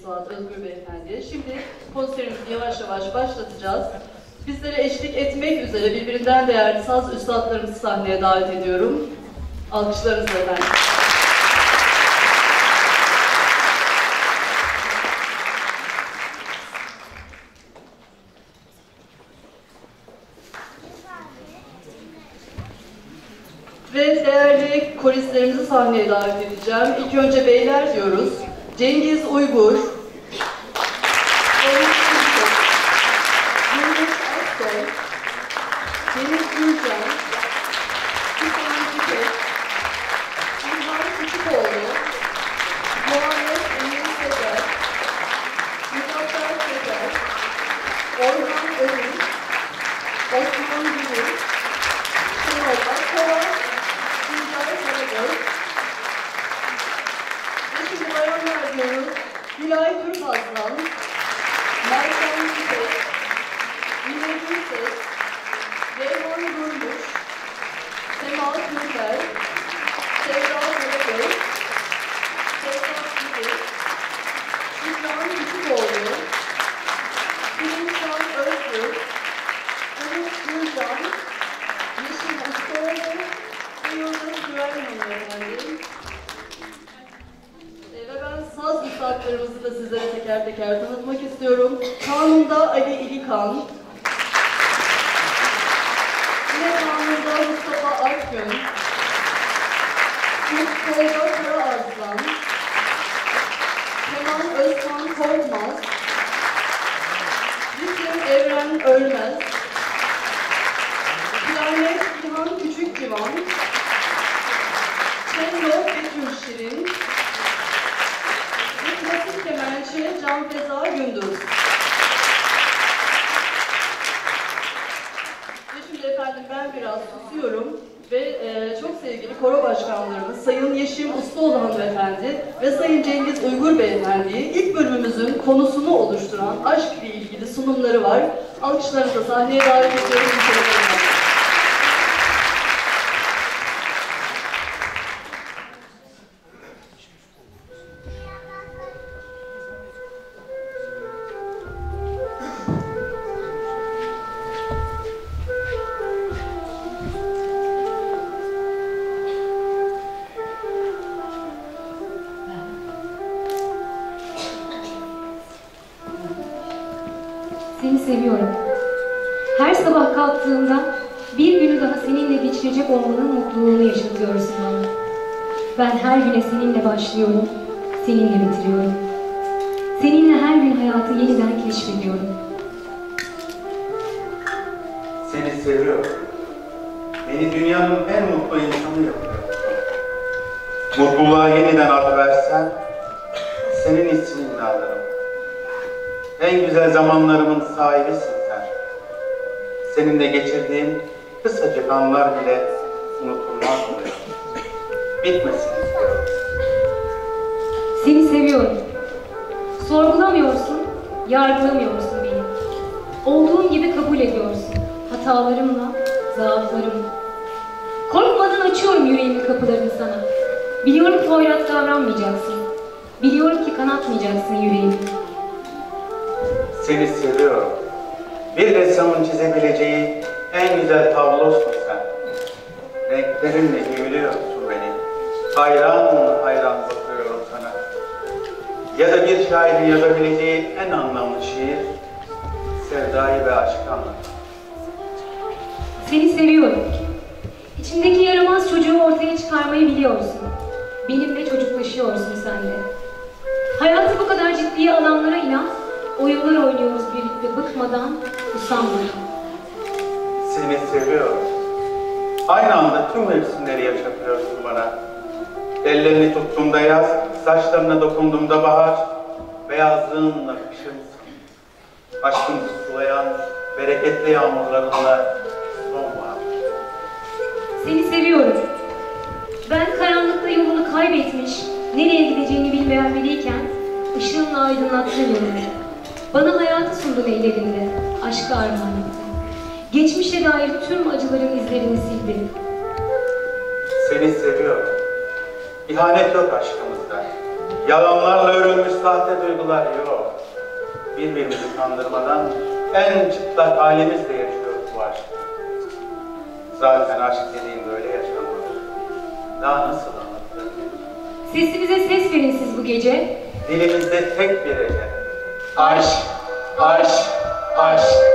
Suat Özgür Beyefendi'ye. Şimdi konserimizi yavaş yavaş başlatacağız. Bizlere eşlik etmek üzere birbirinden değerli saz üstadlarımızı sahneye davet ediyorum. Alkışlarınızla efendim. Ve değerli koristlerimizi sahneye davet edeceğim. İlk önce beyler diyoruz. Cengiz Uygur, Yunus Aksoy, Deniz Gülcan, Hüseyin Tüket, İlhan Küçükoğlu, Muhammed Emin Sezer, Muzaffer Sezer, Orhan Ölüm, Osman Gülür, Şenol Akkova, Tuncay Karagöz. Ve şimdi bayanlar diyoruz. Gülay Türkaslan, Meltem Tüket, Mine Gülses, Reyhan Durmuş, Sema Türker, Sevda Karagöz, Sevda Tüket, İlhan Küçükoğlu, Bilinçhan Özgür, Umut Gülcan, Yeşim Ustaoğlu ve Yıldız Güvenli efendim. Ve ben saz üstadlarımızı da sizlere teker teker tanıtmak istiyorum. Kanun'da Ali İlikan, yine Kanun'da Mustafa Akgün, Tolga Karaarslan, Kenan Özkan Korkmaz, Ritim Evren Ölmez, Klarnet İlhan Küçükcivan, Cello Betül Şirin ve klasik kemençe Can Feza Gündüz. Ve şimdi efendim ben biraz susuyorum ve çok sevgili koro başkanlarımız Sayın Yeşim Ustaoğlu hanımefendi ve Sayın Cengiz Uygur beyefendiyi ilk bölümümüzün konusunu oluşturan aşk ile ilgili sunumları var. Alkışlarınızla sahneye davet ediyorum. Seni seviyorum. Her sabah kalktığımda bir günü daha seninle geçirecek olmanın mutluluğunu yaşatıyorsun bana. Ben her güne seninle başlıyorum, seninle bitiriyorum. Seninle her gün hayatı yeniden keşfediyorum. Seni seviyorum. Beni dünyanın en mutlu insanı yapıyor. Mutluluğa yeniden ad versen, senin ismini alırım. En güzel zamanlarımın sahibisin sen. Seninle geçirdiğim kısacık anlar bile unutulmaz oluyor. Bitmesin istiyorum. Seni seviyorum. Sorgulamıyorsun, yargılamıyorsun beni. Olduğum gibi kabul ediyorsun. Hatalarımla, zaaflarımla. Korkmadan açıyorum yüreğimin kapılarını sana. Biliyorum ki hoyrat davranmayacaksın. Biliyorum ki kanatmayacaksın yüreğimi. Seni seviyorum. Bir ressamın çizebileceği en güzel tablosun sen. Renklerinle büyülüyorsun beni. Hayran hayran bakıyorum sana. Ya da bir şairin yazabileceği en anlamlı şiir, sevdayı ve aşkı anlatır. Seni seviyorum. İçimdeki yaramaz çocuğu ortaya çıkarmayı biliyorsun. Benimle çocuklaşıyorsun sen de. Hayatı bu kadar ciddiye alanlara inan, oyunlar oynuyoruz birlikte bıkmadan, usanmadan. Seni seviyorum. Aynı anda tüm mevsimleri yaşatıyorsun bana. Ellerini tuttuğumda yaz, saçlarına dokunduğumda bahar, beyazlığınla kışımsın. Aşkımızı sulayan bereketli yağmurlarınla sonbahar. Seni seviyorum. Ben karanlıkta yolunu kaybetmiş, nereye gideceğini bilmeyen biriyken, ışığınla aydınlattın yolunu. Bana hayatı sundun ellerinde, aşkı armağan ettin. Geçmişe dair tüm acıların izlerini sildin. Seni seviyorum. İhanet yok aşkımızda. Yalanlarla örülmüş sahte duygular yok. Birbirimizi kandırmadan en çıplak halimizle yaşıyoruz bu aşkı. Zaten aşk dediğin böyle yaşanmalı. Daha nasıl anlatılır? Sesimize ses verin siz bu gece. Dilimizde tek bir ece. Aşk, aşk, aşk.